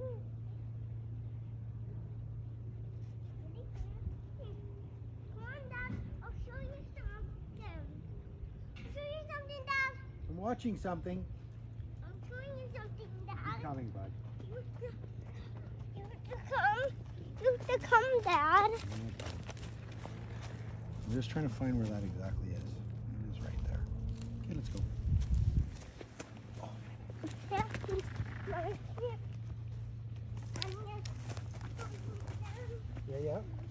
Come on, Dad. I'll show you something. I'll show you something, Dad. I'm watching something. I'm showing you something, I'm Dad. coming, bud. You have to come. You have to come, Dad. I'm just trying to find where that exactly is. It is right there. Okay, let's go. Right here. Yeah, yeah.